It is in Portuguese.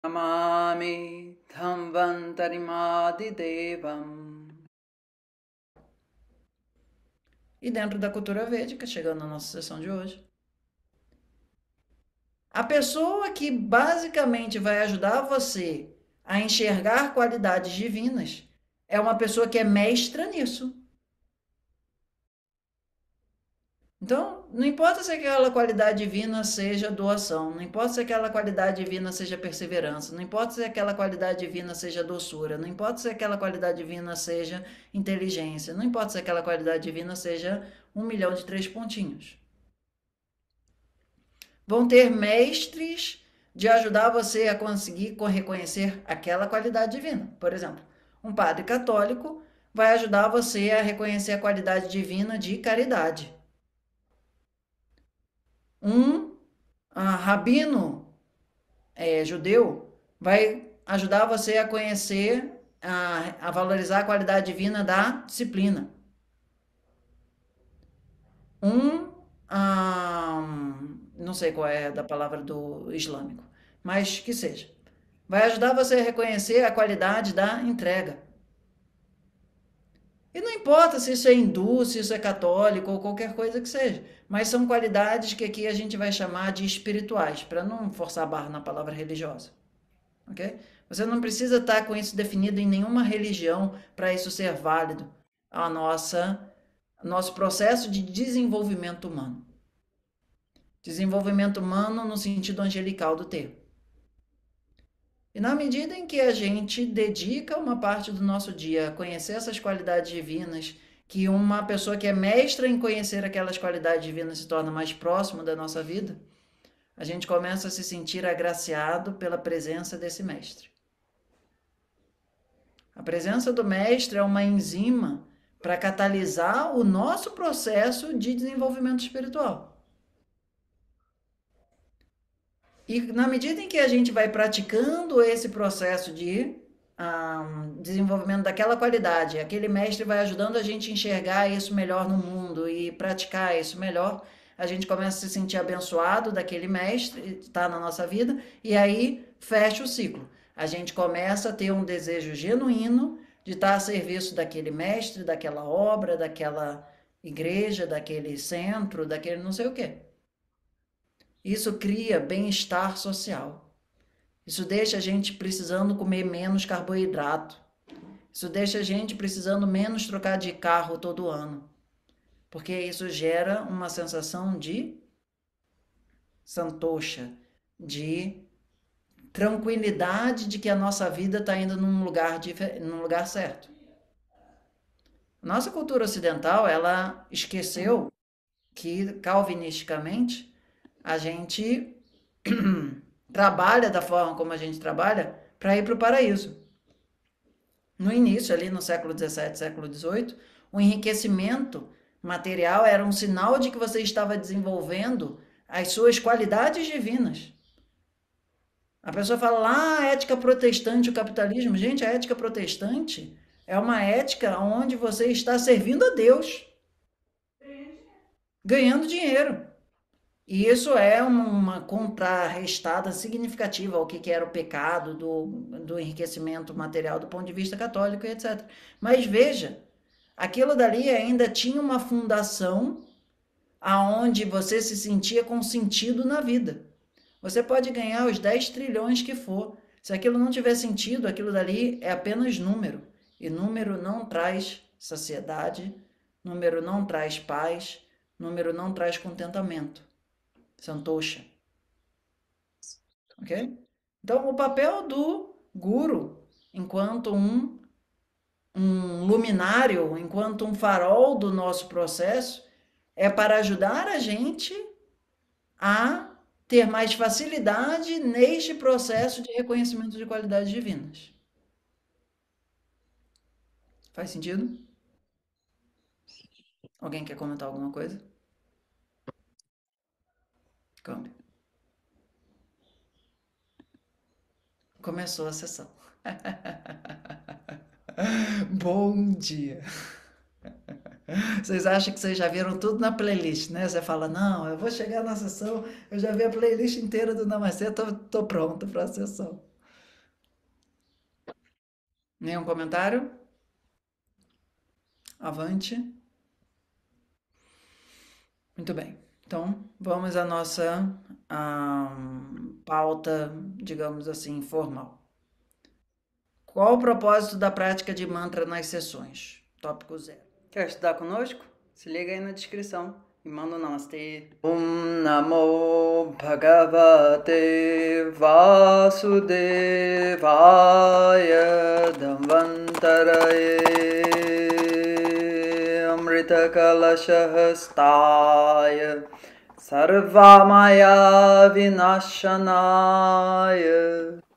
Namami Dhamvantarimadhidevam. E dentro da cultura védica, chegando na nossa sessão de hoje, a pessoa que basicamente vai ajudar você a enxergar qualidades divinas é uma pessoa que é mestra nisso. Então, não importa se aquela qualidade divina seja doação, não importa se aquela qualidade divina seja perseverança, não importa se aquela qualidade divina seja doçura, não importa se aquela qualidade divina seja inteligência, não importa se aquela qualidade divina seja 1 milhão de 3 pontinhos. Vão ter mestres de ajudar você a conseguir reconhecer aquela qualidade divina. Por exemplo, um padre católico vai ajudar você a reconhecer a qualidade divina de caridade. Um rabino judeu vai ajudar você a conhecer, a valorizar a qualidade divina da disciplina. Não sei qual é da palavra do islâmico, mas que seja. Vai ajudar você a reconhecer a qualidade da entrega. E não importa se isso é hindu, se isso é católico ou qualquer coisa que seja, mas são qualidades que aqui a gente vai chamar de espirituais, para não forçar a barra na palavra religiosa. Ok? Você não precisa estar com isso definido em nenhuma religião para isso ser válido. Nosso processo de desenvolvimento humano. Desenvolvimento humano no sentido angelical do termo. E na medida em que a gente dedica uma parte do nosso dia a conhecer essas qualidades divinas, que uma pessoa que é mestra em conhecer aquelas qualidades divinas se torna mais próximo da nossa vida, a gente começa a se sentir agraciado pela presença desse mestre. A presença do mestre é uma enzima para catalisar o nosso processo de desenvolvimento espiritual. E na medida em que a gente vai praticando esse processo de desenvolvimento daquela qualidade, aquele mestre vai ajudando a gente a enxergar isso melhor no mundo e praticar isso melhor, a gente começa a se sentir abençoado daquele mestre, está na nossa vida, e aí fecha o ciclo. A gente começa a ter um desejo genuíno de estar a serviço daquele mestre, daquela obra, daquela igreja, daquele centro, daquele não sei o quê. Isso cria bem-estar social. Isso deixa a gente precisando comer menos carboidrato. Isso deixa a gente precisando menos trocar de carro todo ano. Porque isso gera uma sensação de santosha, de tranquilidade de que a nossa vida está indo num lugar certo. Nossa cultura ocidental, ela esqueceu que, calvinisticamente, a gente trabalha da forma como a gente trabalha para ir para o paraíso. No início, ali no século XVII, século XVIII, o enriquecimento material era um sinal de que você estava desenvolvendo as suas qualidades divinas. A pessoa fala lá, a ética protestante, o capitalismo. Gente, a ética protestante é uma ética onde você está servindo a Deus, ganhando dinheiro. E isso é uma contrarrestada significativa ao que era o pecado do enriquecimento material do ponto de vista católico e etc. Mas veja, aquilo dali ainda tinha uma fundação aonde você se sentia com sentido na vida. Você pode ganhar os 10 trilhões que for. Se aquilo não tiver sentido, aquilo dali é apenas número. E número não traz saciedade, número não traz paz, número não traz contentamento. Santosha. Ok? Então, o papel do guru, enquanto um luminário, enquanto um farol do nosso processo, é para ajudar a gente a ter mais facilidade neste processo de reconhecimento de qualidades divinas. Faz sentido? Alguém quer comentar alguma coisa? Câmbio. Começou a sessão. Bom dia. Vocês acham que vocês já viram tudo na playlist, né? Você fala, não, eu vou chegar na sessão, eu já vi a playlist inteira do Namastê, tô pronto para a sessão. Nenhum comentário? Avante. Muito bem. Então, vamos à nossa pauta, digamos assim, formal. Qual o propósito da prática de mantra nas sessões? Tópico 0. Quer estudar conosco? Se liga aí na descrição e manda um namastê. Om Namo Bhagavate Vasudevaya Dhamvantaraye Amrita Kalashahastaya Sarvamaya Vinashanaya